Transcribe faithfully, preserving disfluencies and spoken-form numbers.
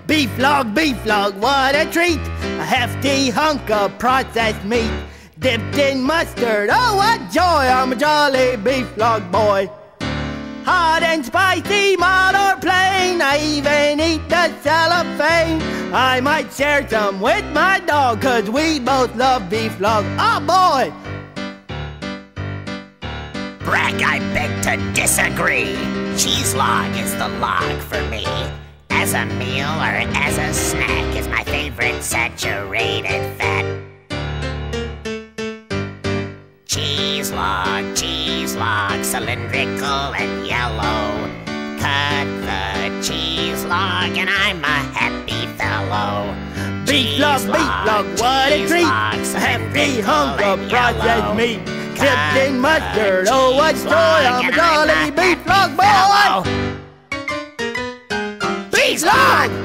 Beef log, beef log, what a treat! A hefty hunk of processed meat, dipped in mustard. Oh, what joy! I'm a jolly beef log boy. Hot and spicy, mild or plain, I even eat the cellophane. I might share some with my dog, 'cause we both love beef log. Oh boy! Brack, I beg to disagree. Cheese log is the log for me. As a meal or as a snack is my favorite saturated fat. Cheese log, cheese log, cylindrical and yellow. Cut the cheese log and I'm a happy fellow. Beef log, beef log, what a treat! A hefty hunk of processed meat, dipped in mustard. Oh, what joy! I'm a jolly beef log boy. Cheese log!